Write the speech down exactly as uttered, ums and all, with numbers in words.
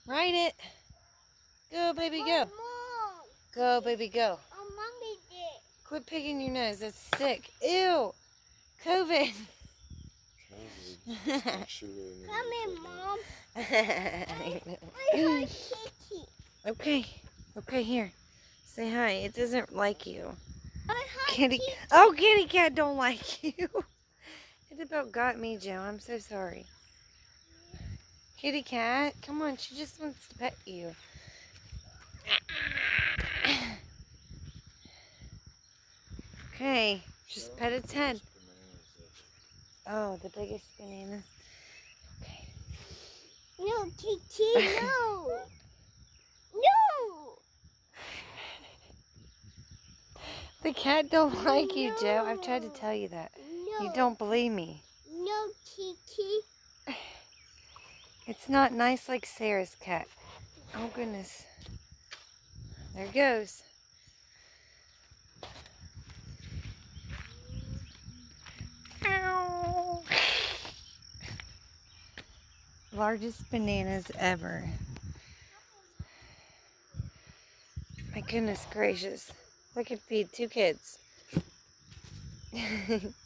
Ride it. Go, baby, go. Mom. Go, baby, go. Oh, mommy did. Quit picking your nose. That's sick. Ew. COVID. Come in, Mom. I, I like Kitty. Okay. Okay, here. Say hi. It doesn't like you. I like Kitty. Kitty. Oh, kitty cat don't like you. It about got me, Joe. I'm so sorry. Kitty cat, come on. She just wants to pet you. Okay. Just pet its head. Oh, the biggest bananas. Okay. No, Kitty, no. No. The cat don't like you, Joe. I've tried to tell you that. No. You don't believe me. No, Kitty. It's not nice like Sarah's cat. Oh, goodness. There it goes. Ow. Largest bananas ever. My goodness gracious. Look at feed two kids.